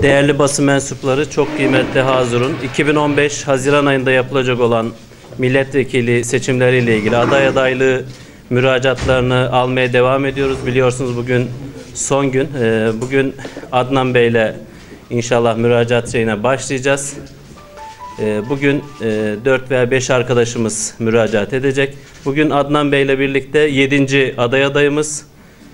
Değerli basın mensupları, çok kıymetli hazırın. 2015 Haziran ayında yapılacak olan milletvekili seçimleriyle ilgili aday adaylığı müracaatlarını almaya devam ediyoruz. Biliyorsunuz bugün son gün. Bugün Adnan Bey ile inşallah müracaat şeyine başlayacağız. Bugün 4 veya 5 arkadaşımız müracaat edecek. Bugün Adnan Bey ile birlikte 7. aday adayımız.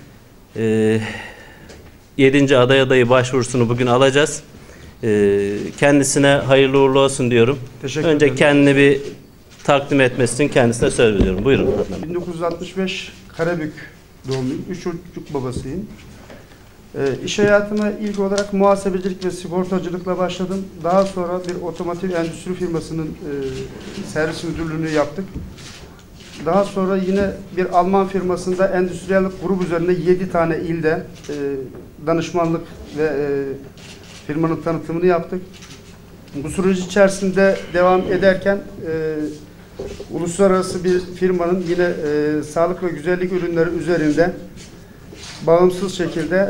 7. aday adayı başvurusunu bugün alacağız. Kendisine hayırlı uğurlu olsun diyorum. Önce kendini bir takdim etmesi için kendisine söz veriyorum. Buyurun. 1965 Karabük doğumluyum. 3 çocuk babasıyım. İş hayatıma ilk olarak muhasebecilik ve sigortacılıkla başladım. Daha sonra bir otomotiv endüstri firmasının servis müdürlüğünü yaptık. Daha sonra yine bir Alman firmasında endüstriyellik grubu üzerinde 7 tane ilde danışmanlık ve firmanın tanıtımını yaptık. Bu süreç içerisinde devam ederken uluslararası bir firmanın yine sağlık ve güzellik ürünleri üzerinde bağımsız şekilde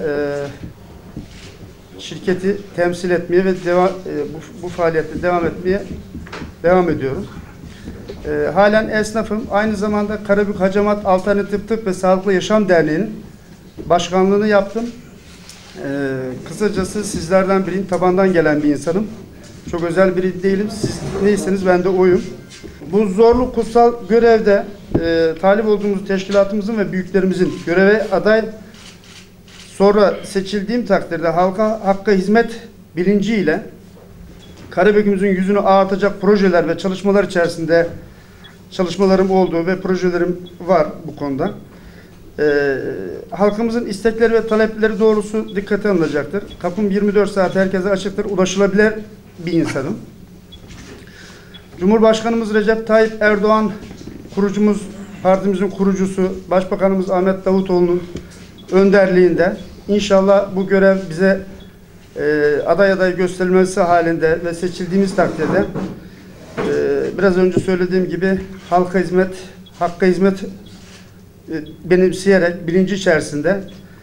şirketi temsil etmeye ve bu faaliyette devam ediyorum. Halen esnafım. Aynı zamanda Karabük Hacamat Alternatif Tıp ve Sağlıklı Yaşam Derneği'nin başkanlığını yaptım. Kısacası sizlerden biriyim. Tabandan gelen bir insanım. Çok özel biri değilim. Siz neyseniz ben de oyum. Bu zorlu kutsal görevde talip olduğumuz teşkilatımızın ve büyüklerimizin göreve aday sonra seçildiğim takdirde halka hakka hizmet bilinciyle Karabük'ümüzün yüzünü ağartacak projeler ve çalışmalar içerisinde çalışmalarım olduğu ve projelerim var bu konuda. Halkımızın istekleri ve talepleri doğrusu dikkate alınacaktır. Kapım 24 saat herkese açıktır. Ulaşılabilir bir insanım. Cumhurbaşkanımız Recep Tayyip Erdoğan, kurucumuz, partimizin kurucusu, Başbakanımız Ahmet Davutoğlu'nun önderliğinde inşallah bu görev bize aday gösterilmesi halinde ve seçildiğimiz takdirde biraz önce söylediğim gibi halka hizmet, hakka hizmet benimseyerek bilinci içerisinde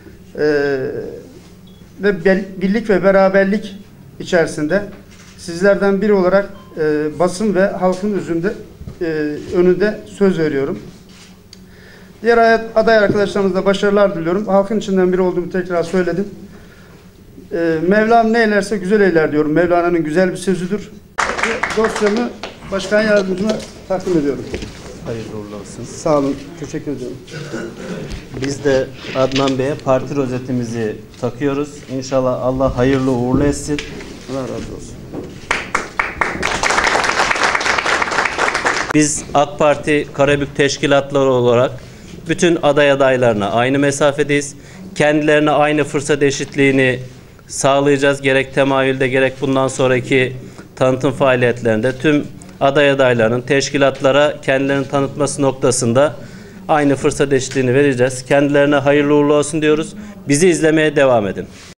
ve birlik ve beraberlik içerisinde sizlerden biri olarak basın ve halkın önünde söz veriyorum. Diğer aday arkadaşlarımızla başarılar diliyorum. Halkın içinden biri olduğumu tekrar söyledim. Mevlam ne eylerse güzel eyler diyorum. Mevlana'nın güzel bir sözüdür. Dosyamı başkan yardımcıma takdim ediyorum. Hayırlı uğurlu olsun. Sağ olun. Teşekkür ediyorum. Biz de Adnan Bey'e parti rozetimizi takıyoruz. İnşallah Allah hayırlı uğurlu etsin. Allah razı olsun. Biz AK Parti Karabük teşkilatları olarak bütün aday adaylarına aynı mesafedeyiz. Kendilerine aynı fırsat eşitliğini sağlayacağız. Gerek temayülde gerek bundan sonraki tanıtım faaliyetlerinde tüm aday adaylarının teşkilatlara kendilerini tanıtması noktasında aynı fırsat eşitliğini vereceğiz. Kendilerine hayırlı uğurlu olsun diyoruz. Bizi izlemeye devam edin.